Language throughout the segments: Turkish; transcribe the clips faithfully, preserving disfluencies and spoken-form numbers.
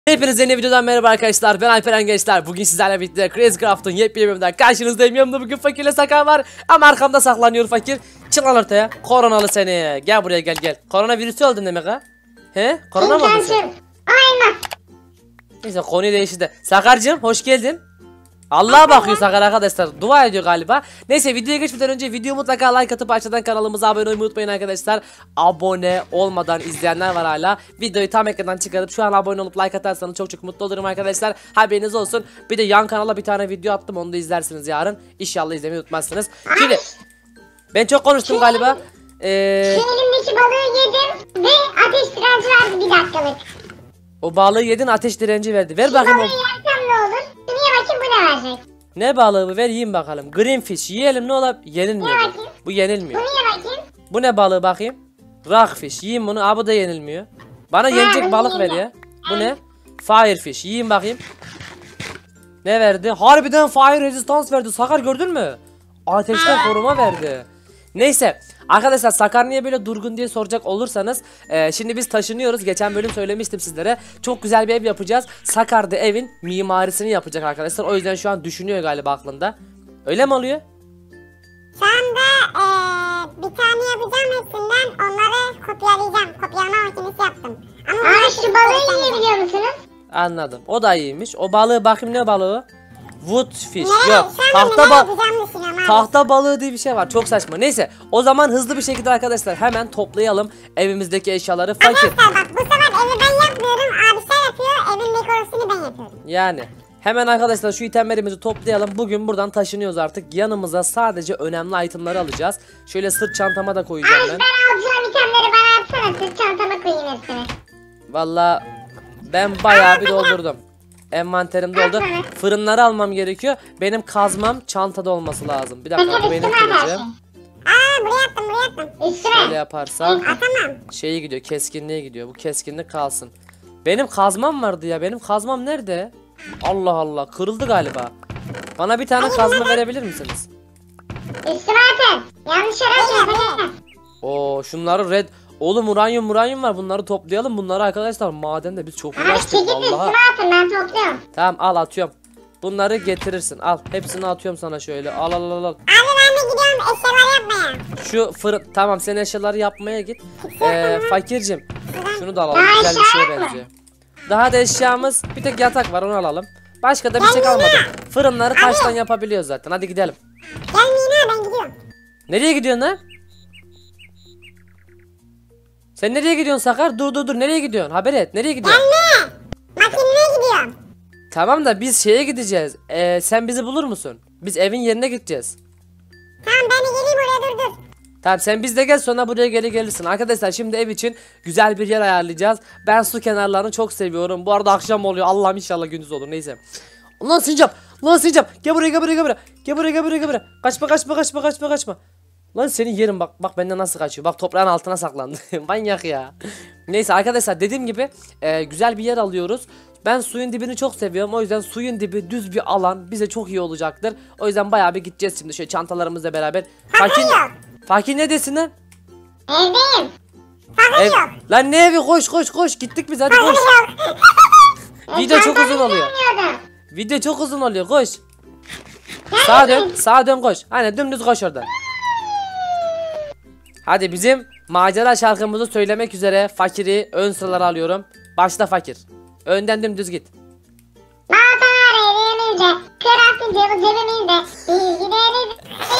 Hepinize yeni videodan merhaba arkadaşlar, ben Alperen Gençler. Bugün sizlerle birlikte Crazy Craft'ın yepyeni bölümünden karşınızdayım. Yanımda bugün Fakir'le Sakar var ama arkamda saklanıyor Fakir. Çık lan ortaya, koronalı seni. Gel buraya, gel gel. Koronavirüsü oldun demek ha? He? Korona mı oldun sen? Aynen. Neyse, konuyu değişti. Sakar'cığım hoş geldin. Allah'a bakıyor Sakar arkadaşlar, dua ediyor galiba. Neyse, videoya geçmeden önce video mutlaka like atıp aşağıdan kanalımıza abone olmayı unutmayın arkadaşlar. Abone olmadan izleyenler var hala. Videoyu tam ekrandan çıkarıp şu an abone olup like atarsanız çok çok mutlu olurum arkadaşlar. Haberiniz olsun. Bir de yan kanala bir tane video attım, onu da izlersiniz yarın. İnşallah izlemeyi unutmazsınız. Şimdi ben çok konuştum galiba. Ee, Şu elimdeki balığı yedim ve ateş direnci verdi bir dakikalık. O balığı yedin, ateş direnci verdi. Ver bakayım o. Balığı yersem ne olur? Şunu ye bakayım, bu ne verecek? Ne balığı bu? Ver yiyeyim bakalım. Green fish yiyelim, ne olur? Yenilmiyor. Ye Bu. bakayım. Bu yenilmiyor. Bunu ye bakayım. Bu ne balığı bakayım? Rockfish. Yiyeyim bunu. Aa, bu da yenilmiyor. Bana yenecek bunu balık ver yiyeyim ya. Bu ne? Firefish. Yiyeyim bakayım. Ne verdi? Harbiden fire resistance verdi. Sakar gördün mü? Ateşten koruma verdi. Neyse arkadaşlar, Sakar niye böyle durgun diye soracak olursanız e, şimdi biz taşınıyoruz. Geçen bölüm söylemiştim sizlere. Çok güzel bir ev yapacağız. Sakar da evin mimarisini yapacak arkadaşlar. O yüzden şu an düşünüyor galiba aklında. Öyle mi oluyor? Şu anda eee, bir tane yapacağım hepsinden, onları kopyalayacağım. Kopyalama makinesi yaptım. Ama Aa, şu balığı yiyebiliyor musunuz? Anladım. O da iyiymiş. O balığı bakayım, ne balığı? Woodfish. Ne? Yok. Şu anda Tahta ne ba yapacağımı düşünüyorum abi. tahta balığı diye bir şey var. Çok saçma. Neyse. O zaman hızlı bir şekilde arkadaşlar hemen toplayalım evimizdeki eşyaları. Fakir. Arkadaşlar bak, bu sefer evi ben yapmıyorum. Abişler yapıyor. Evin dekorasını ben yapıyorum. Yani hemen arkadaşlar şu itemlerimizi toplayalım. Bugün buradan taşınıyoruz artık. Yanımıza sadece önemli itemleri alacağız. Şöyle sırt çantama da koyacağım Abi ben. ben alacağım itemleri bana atsana. Sırt çantama koyayım hepsini. Valla ben bayağı bir doldurdum. Envanterim doldu. Fırınları almam gerekiyor. Benim kazmam çantada olması lazım. Bir dakika, bu benim kılıcım. Aa, buraya attım, buraya attım. Üstüne. Böyle yaparsam Atamam. şeyi gidiyor, keskinliğe gidiyor. Bu keskinlik kalsın. Benim kazmam vardı ya. Benim kazmam nerede? Allah Allah, kırıldı galiba. Bana bir tane kazma verebilir misiniz? Üstüne atın. Yanlış yere atın. Oo, şunları red. Oğlum uranyum uranyum var, bunları toplayalım. Bunları arkadaşlar madende biz çok Abi uğraştık çekip vallahi. üstüne atın, ben topluyorum. Tamam, al atıyorum. Bunları getirirsin. Al, hepsini atıyorum sana şöyle. Al al al al. Abi ben de gidiyorum eşyalar yapmaya. Şu fırın, tamam, sen eşyaları yapmaya git. Ee, fakircim, şunu da alalım. Daha Güzel bir eşya şeye yok mu? benziyor. Daha da eşyamız bir tek yatak var, onu alalım. Başka da bir şey kalmadı. Fırınları taştan yapabiliyoruz zaten. Hadi gidelim. Gel Mina, ben gidiyorum. Nereye gidiyorsun lan? Sen nereye gidiyorsun Sakar? Dur dur dur, nereye gidiyorsun? Haber et. Nereye gidiyorsun? Anne. Makineye gidiyorum. Tamam da biz şeye gideceğiz. Ee, sen bizi bulur musun? Biz evin yerine gideceğiz. Tamam, ben de geleyim oraya, dur dur. Tamam, sen bizle gel, sonra buraya geri gelirsin. Arkadaşlar şimdi ev için güzel bir yer ayarlayacağız. Ben su kenarlarını çok seviyorum. Bu arada akşam oluyor. Allah'ım inşallah gündüz olur. Neyse. Lan sincap. Lan sincap. Gel buraya, gel buraya, gel buraya. Gel buraya, gel buraya, gel buraya. Kaçma kaçma kaçma kaçma kaçma. Lan senin yerin bak. Bak benden nasıl kaçıyor. Bak toprağın altına saklandı. Manyak ya. Neyse arkadaşlar, dediğim gibi e, güzel bir yer alıyoruz. Ben suyun dibini çok seviyorum. O yüzden suyun dibi düz bir alan bize çok iyi olacaktır. O yüzden bayağı bir gideceğiz şimdi şöyle çantalarımızla beraber. Fakir, Fakir ne desin lan? Evdeyim. Fakir Ev, yok. lan ne evi, koş koş koş, gittik biz, hadi koş. Yok. Video çok uzun oluyor. Video çok uzun oluyor, koş. Sağa dön, sağa dön, koş. Hani dümdüz koş oradan. Hadi bizim macera şarkımızı söylemek üzere Fakir'i ön sıralara alıyorum. Başla Fakir. Önden dümdüz git. Mantar evimizde, kıraktı ceviz cebimizde. Biz gideriz.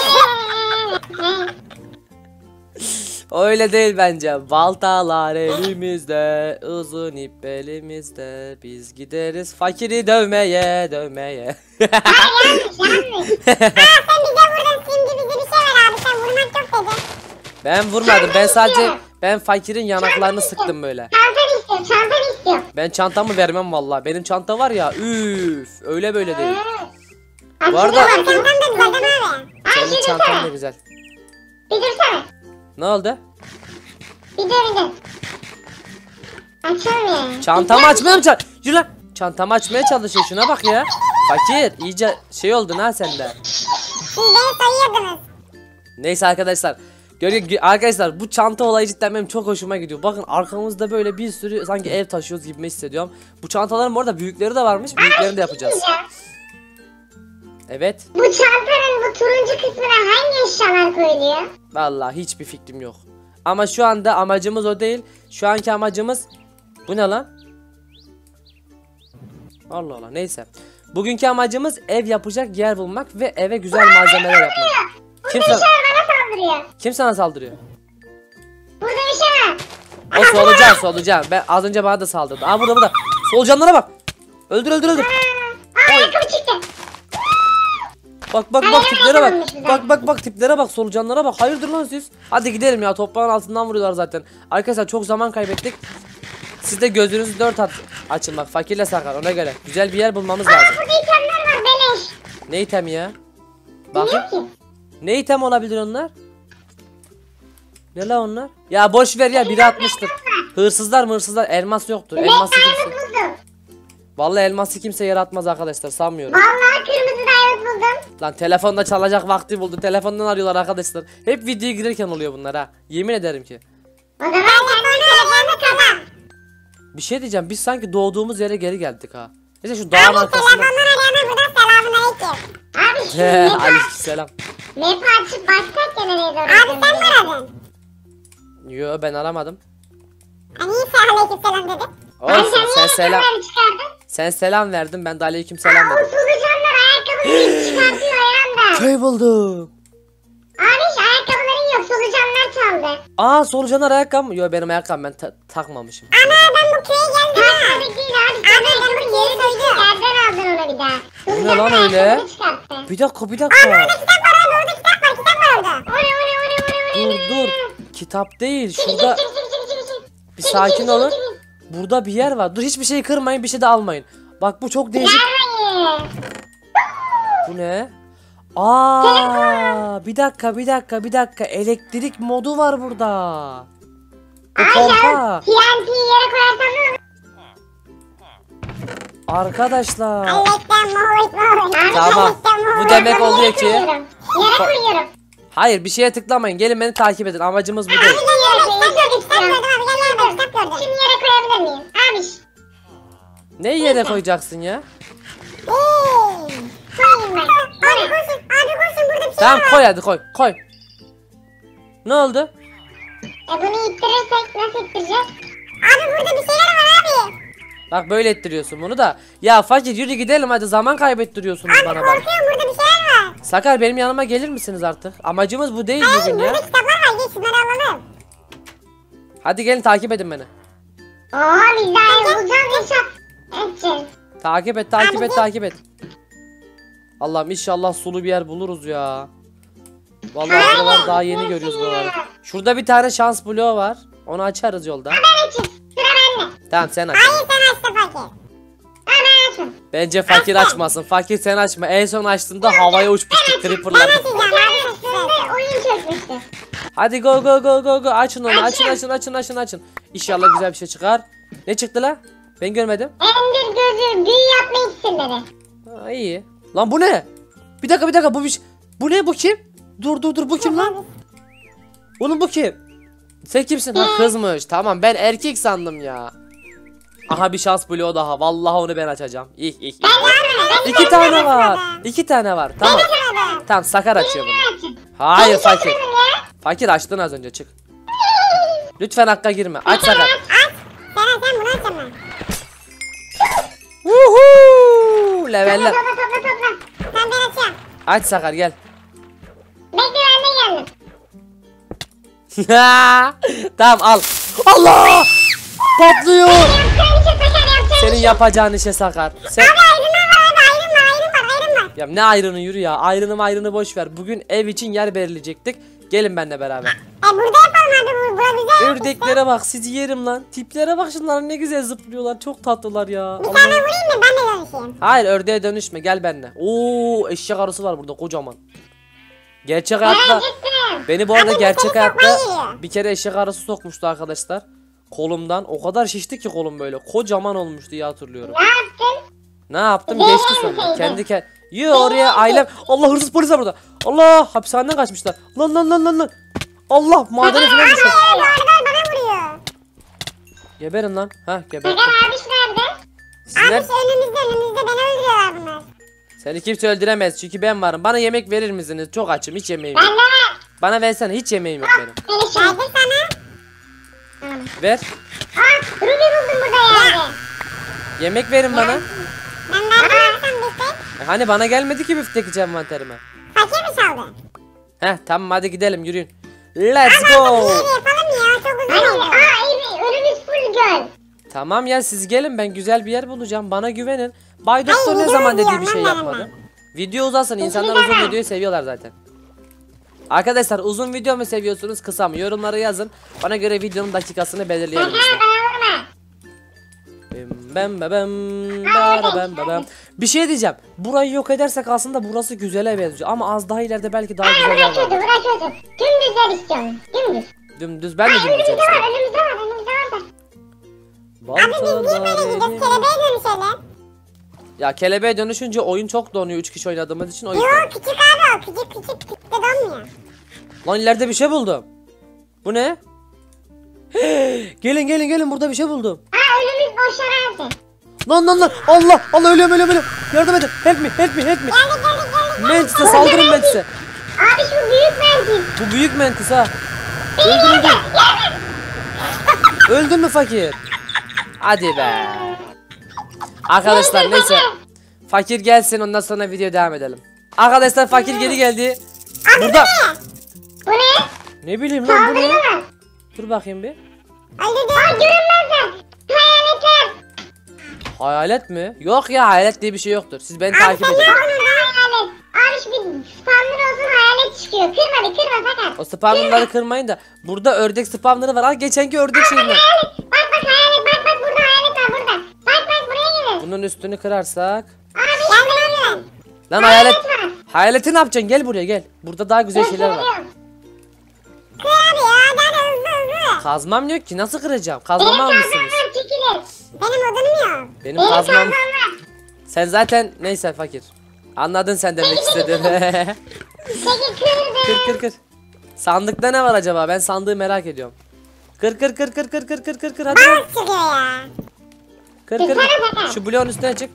Öyle değil bence. Baltalar elimizde, uzun ip elimizde. Biz gideriz Fakir'i dövmeye, dövmeye. Hayır, yanlış yanlış. Aa, sen bize vurdun, şimdi bize bir şey ver abi, sen vurmak yok dedin. Ben vurmadım. Ben sadece ben Fakir'in yanaklarını sıktım böyle. Çantanı istiyorum, çantanı istiyorum. Ben çantamı vermem vallahi. Benim çanta var ya, üf, öyle böyle değil. Abi Bu arada- çantan da güzel değil mi abi? Aa, Senin bir çantan da dursana. güzel. Bir dursana. Ne oldu? Bir dur bir dur. Açılmıyor. Çantamı açmaya mı çalış? Yürü lan. Çantamı açmaya çalışıyor, şuna bak ya. Fakir iyice şey oldun ha sende. Siz beni sayıyordunuz. Neyse arkadaşlar. Gör, gör- arkadaşlar bu çanta olayı cidden benim çok hoşuma gidiyor. Bakın arkamızda böyle bir sürü sanki ev taşıyoruz gibi hissediyorum. Bu çantaların bu arada büyükleri de varmış. Büyüklerini de yapacağız. Evet. Bu çantanın bu turuncu kısmına hangi eşyalar koyuluyor? Vallahi hiçbir fikrim yok. Ama şu anda amacımız o değil. Şu anki amacımız bu ne lan? Allah Allah neyse. Bugünkü amacımız ev yapacak yer bulmak ve eve güzel malzemeler yapmak. Kim Burada sana, bir şey var, bana saldırıyor. kim sana saldırıyor? Burada bir şey var. O solucan solucan. Ben az önce bana da saldırdı. Aa burada burada. Solucanlara bak. Öldür öldür öldür. Aa, ayakkabı çıktı. Bak bak bak tiplere bak. Bak bak bak tiplere bak, solucanlara bak. Hayırdır lan siz? Hadi gidelim ya, toprağın altından vuruyorlar zaten. Arkadaşlar çok zaman kaybettik. Siz de gözünüzü dört at açın bak, fakirle sakar ona göre. Güzel bir yer bulmamız lazım. Burada itemler var beleş. Ne item ya? Bakın. Bilmiyorum ki. Ne item olabilir onlar? Ne la onlar? Ya boş ver ya, biri atmıştır. Hırsızlar hırsızlar, elmas yoktur. Ben Elması kimse. diamond buldum. Vallahi elması kimse yaratmaz arkadaşlar, sanmıyorum. Vallahi kırmızı diamond buldum. Lan telefonda çalacak vakti buldu. Telefondan arıyorlar arkadaşlar. Hep videoya girerken oluyor bunlar ha. Yemin ederim ki. O zaman kendi telefonunu kazan. Bir şey diyeceğim, biz sanki doğduğumuz yere geri geldik ha. Neyse şu dağın Abi arkasına. telefondan arayana buradan selamünaleyküm. Abi şu He, map'i aleykümselam. map'i açıp baksak ya nereye doğru. Abi sen mi aradın? Yo ben aramadım. Hani sen aleykümselam dedin. Olsun sen niye selam. ayakkabıları çıkardın? Sen selam verdin, ben de aleykümselam Aa, o dedim. solucanlar ayakkabıları çıkartıyor ayağımda. Köy buldum. Abi şu ayakkabıların yok, solucanlar çaldı. Aa solucanlar ayakkabı mı? Yo benim ayakkabım ben ta- takmamışım. Ana ben bu köye geldim ha. Takmadık değil abi. Sen ayakkabını yeri soydu. Yerden aldın onu bir daha. Bu ne Solucanlar lan öyle? ayakkabını çıkarttı. Bir dakika bir dakika. Kitap var abi, orada kitap var, kitap var orada. Oraya oraya oraya oraya oraya. Dur dur. Kitap değil. Çekil, Şurada çekil, çekil, çekil, çekil. bir Çekil, sakin çekil, olun. çekil, çekil. Burada bir yer var. Dur hiçbir şeyi kırmayın, bir şey de almayın. Bak bu çok değişik. Hayır. Bu ne? Aa, bir dakika bir dakika bir dakika. Elektrik modu var burada. Bu pompa. T N T'yi yere koyarsan ne olur? Arkadaşlar. Allah'tan mahvet mahvet. Tamam. Bu demek oluyor ki- Yere koyuyorum. Hayır bir şeye tıklamayın. Gelin beni takip edin. Amacımız bu değil. Abi gel yere, kitap gördüm, kitap gördüm abi, gel yere, kitap gördüm. Şimdi yere koyabilir miyim? Abi. Ne yere koyacaksın ya? Eee. Koyayım ben. Abi koşun, abi koşun, burada bir şey Tamam var. koy hadi koy. Koy. Ne oldu? E bunu ittirirsek nasıl ittireceğiz? Abi burada bir şeyler var abi. Bak böyle ettiriyorsun bunu da. Ya fakir yürü gidelim hadi, zaman kaybettiriyorsunuz Abi bana bak. korkuyorum, burada bir şeyler var. Sakar benim yanıma gelir misiniz artık? Amacımız bu değil Hayır, bugün ya. burada kitaplar var, gel şunları alalım. Hadi gelin takip edin beni. Oha biz daha ev bulacağız inşallah. Edeceğiz. Takip et takip Abi et gel. takip et. Allah'ım inşallah sulu bir yer buluruz ya. Vallahi Aynen. buralar daha yeni görüyoruz buraları. Şurada bir tane şans bloğu var. Onu açarız yolda. Ben açayım. Sıra bende. Tamam sen aç. Hayır sen açtın fakir. Ha ben açtım. Bence fakir açmasın. Fakir sen açma. En son açtığında havaya uçmuştu Ben creeperlar. açacağım abi. Açtığında oyun çökmüştü. Hadi go go go go go. Açın onu. Açın açın açın açın açın. İnşallah güzel bir şey çıkar. Ne çıktı la? Ben görmedim. Ender gözü büyü yapma iksirleri. Ha, iyi. Lan bu ne? Bir dakika bir dakika bu bir şey- Bu ne, bu kim? Dur dur dur bu kim lan? Oğlum bu kim? Sen kimsin? Ha kızmış. Tamam ben erkek sandım ya. Aha bir şans bloğu daha. Vallahi onu ben açacağım. İh ih ih. İki tane var. İki tane var. Tamam. Tamam Sakar açıyor bunu. Hayır fakir. Fakir açtın az önce, çık. Lütfen hakka girme. Aç Sakar. Aç. Sen sen bunu açacağım ben. Woohoo! Leveller. Topla topla topla. Sen ben açıyorum. Aç Sakar gel. Bekle ben de geldim. Tamam al. Allah! Patlıyor. Yapacağım işe sakar yapacağım. Senin yapacağın işe Sakar. Sen... Abi ayrılma var abi, ayrılma ayrılma ayrılma. Ya ne ayrını, yürü ya. Ayrını ayrını boş ver. Bugün ev için yer belirleyecektik. Gelin benimle beraber. E burada yapalım abi, bu bura güzel. Ördeklere bak, sizi yerim lan. Tiplere bak, şunlar ne güzel zıplıyorlar. Çok tatlılar ya. Bir Allah'ım. tane vurayım mı, ben de dönüşeyim. Hayır ördeğe dönüşme, gel benimle. Oo eşek arısı var burada kocaman. Gerçek hayatta Gittim. beni bu arada Abi, gerçek seni hayatta sokmaya geliyor. bir kere eşek arısı sokmuştu arkadaşlar. Kolumdan o kadar şişti ki kolum böyle. Kocaman olmuştu diye hatırlıyorum. Ne yaptın? Ne yaptım? Zehir Geçti sonra. miydin? Kendi ke Yo oraya ailem. Allah hırsız polis var burada. Allah hapishaneden kaçmışlar. Lan lan lan lan lan. Allah madeni falan Abi düşüyor. bu arada bana vuruyor. Geberin lan. Hah geber. Sakar abiş nerede? Sizler, Abiş önümüzde önümüzde beni öldürüyorlar bunlar. seni kimse öldüremez çünkü ben varım. Bana yemek verir misiniz? Çok açım, hiç yemeğim Ben yok. de var. Bana versene, hiç yemeğim yok benim. Beni şey. Verdim sana. Ver. Aa Ruby buldum burada yerde. Yemek verin bana. Ben verdim sen biftek. E, Hani bana gelmedi ki biftek hiç envanterime. Fakir mi çaldı? Heh tamam hadi gidelim yürüyün. Let's Bir go. yere yapalım ya çok uzun oldu. Aa iyi önümüz full göl. Tamam ya siz gelin, ben güzel bir yer bulacağım. Bana güvenin. Bay Doktor ne video zaman dediği bir izliyorum şey lan yapmadı. Video uzasın. İnsanlar uzun videoyu seviyorlar zaten. Arkadaşlar uzun video mu seviyorsunuz, kısa mı? Yorumlara yazın. Bana göre videonun dakikasını belirleyelim. Sakar biz de. bana vurma. Bem bem bem bara bem bem bem. Bir şey diyeceğim. Burayı yok edersek aslında burası güzele benziyor. Ama az daha ileride belki daha Aa güzel bırak yer çocuğu var. bırak çocuğu. Dümdüz yer istiyorum. Dümdüz. Dümdüz ben de Aa dümdüz önümüzde istiyorum. var önümüzde var önümüzde var da. Abi biz niye Baltalar böyle gidiyoruz? elim- Kelebeğe dönüşelim. Ya kelebeğe dönüşünce oyun çok donuyor. üç kişi oynadığımız için o yüzden. Yok küçük abi o. Küçük küçük küçük de donmuyor. Lan ileride bir şey buldum. Bu ne? Gelin gelin gelin, burada bir şey buldum. Aa önümüz boş arazi. Lan lan lan, Allah Allah, ölüyorum ölüyorum ölüyorum. Yardım edin, help me help me help me. Geldik geldik geldik. Mantis'e saldırın Mantis'e. Abi şu büyük mentil. Bu büyük Mantis ha. Beni Öldürün yerde. de. Öldün mü fakir? Hadi be. Arkadaşlar neyse. Fakir gelsin, ondan sonra video devam edelim. Arkadaşlar fakir geri geldi. Burada. Bu ne? Ne bileyim lan bu ne? Saldırı mı? Dur bakayım bir. Öldürdü. Aa görünmezler. Hayaletler. Hayalet mi? Yok ya, hayalet diye bir şey yoktur. Siz beni Abi takip sen edin. ne yapıyorsun hayalet? Abi şu bir spawner olsun hayalet çıkıyor. Kırma bir kırma Sakar. O spawnerları kırmayın da. Burada ördek spawnerı var. Al geçenki ördek şeyinden. Hayalet. Bak bak hayalet bak bak burada hayalet var burada. Bak bak buraya gelin. Bunun üstünü kırarsak. Abi geldim ben. Lan Hayalet hayalet. var. Hayaleti ne yapacaksın? Gel buraya gel. Burada daha güzel şeyler var. Kır abi ya hadi hızlı hızlı. Kazmam yok ki. Nasıl kıracağım? Benim Kazmamı kazmam almışsınız. var çekilir. Benim odunum yok. Benim Benim kazmam. kazmam var. Sen zaten neyse fakir. Anladın sen demek istediğini. Peki kırdım. Kır kır kır. Sandıkta ne var acaba? Ben sandığı merak ediyorum. Kır kır kır kır kır kır kır kır kır hadi. lan. Bal çıkıyor ya. Kır kır. Kırsana bakalım. Şu bloğun üstüne çık.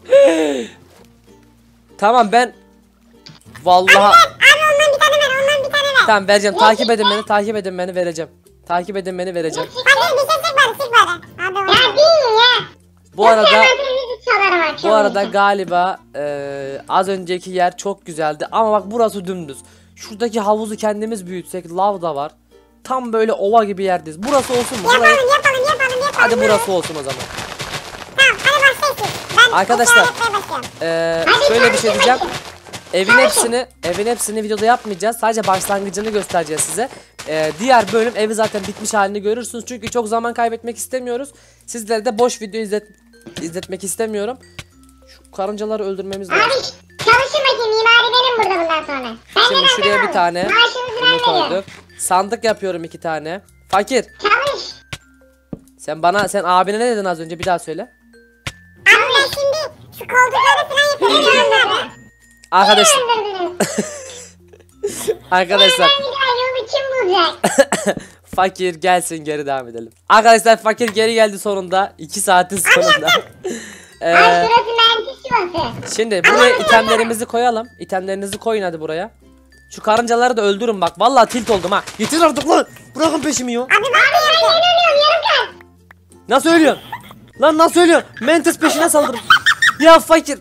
Tamam ben vallahi Abi ondan bir tane ver ondan bir tane ver. tamam vereceğim. Takip edin beni. Takip edin beni, vereceğim. Takip edin beni, vereceğim. Hadi bir şey çık bari çık bari. Abi ya değil ya. Bu arada bu Bu arada galiba eee, az önceki yer çok güzeldi ama bak burası dümdüz. Şuradaki havuzu kendimiz büyütsek, lav da var. Tam böyle ova gibi yerdeyiz. Burası olsun mu? Burayı... Yapalım yapalım yapalım yapalım. Hadi burası olsun o zaman. Tamam hadi başlayalım. Ben Arkadaşlar, bu sefer başlıyorum. Eee Hadi şöyle bir çalışın şey diyeceğim. bakayım. Evin hepsini, evin hepsini videoda yapmayacağız. Sadece başlangıcını göstereceğiz size. Ee, diğer bölüm evi zaten bitmiş halini görürsünüz. Çünkü çok zaman kaybetmek istemiyoruz. Sizlere de boş video izlet izletmek istemiyorum. Şu karıncaları öldürmemiz lazım. Abi çalışın bakayım mimari benim burada bundan sonra. Ben Şimdi şuraya bir tane Maaşınızı bunu ben veriyorum. koyduk. Sandık yapıyorum iki tane. Fakir, Çalış. sen bana, sen abine ne dedin az önce, bir daha söyle. Abi ben şimdi şu koltukları falan yapıyorum. Abi. Arkadaş, Öldürdünüz. arkadaşlar. Ben bir daha yolu kim bulacak? Fakir gelsin, geri devam edelim. Arkadaşlar fakir geri geldi sonunda. iki saatin sonunda. Ee, Ay şurası merkez şurası. Şimdi buraya itemlerimizi koyalım. İtemlerinizi koyun hadi buraya. Şu karıncaları da öldürün bak. Vallahi tilt oldum ha. Yeter artık lan. Bırakın peşimi ya. Abi ben ben yeni ölüyorum yarım kal. Nasıl ölüyorsun? Lan nasıl ölüyorsun? Mantis peşine saldırın. Ya fakir.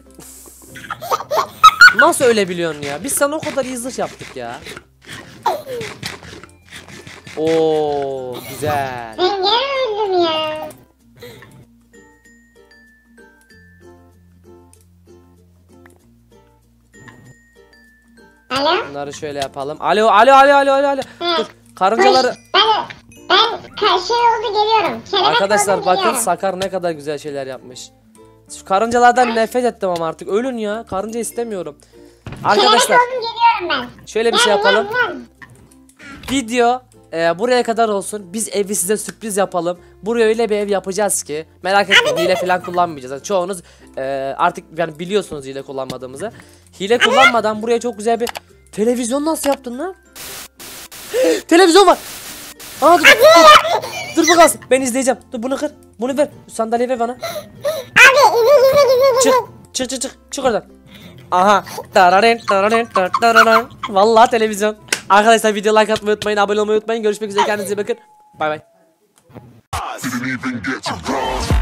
Nasıl ölebiliyorsun ya? Biz sana o kadar iyi zırh yaptık ya. Oo güzel. Ben geri öldüm ya. Alo? Bunları şöyle yapalım. Alo alo alo alo alo. alo. Dur. Karıncaları. Hoş. Ben ben ka- şey oldu geliyorum. Kelebek Arkadaşlar oldum, bakın geliyorum. Sakar ne kadar güzel şeyler yapmış. Şu karıncalardan nefret ettim ama artık ölün ya. Karınca istemiyorum. Arkadaşlar Kelebek oldum geliyorum ben. şöyle bir şey Gel, yapalım. gel, gel. Video e, buraya kadar olsun. Biz evi size sürpriz yapalım. Buraya öyle bir ev yapacağız ki merak etmeyin, hile falan kullanmayacağız. Yani çoğunuz e, artık yani biliyorsunuz hile kullanmadığımızı. Hile kullanmadan buraya çok güzel bir televizyon nasıl yaptın lan? Televizyon var. Aa dur. Dur bu kalsın. Ben izleyeceğim. Dur bunu kır. Bunu ver. Sandalye ver bana. Abi izle izle izle Çık. Çık çık çık. Çık oradan. Aha. Tararen, tararen, tar- tararan. Vallahi televizyon. Arkadaşlar video like atmayı unutmayın. Abone olmayı unutmayın. Görüşmek üzere. Kendinize iyi bakın. Bay bay. Didn't even get to bronze.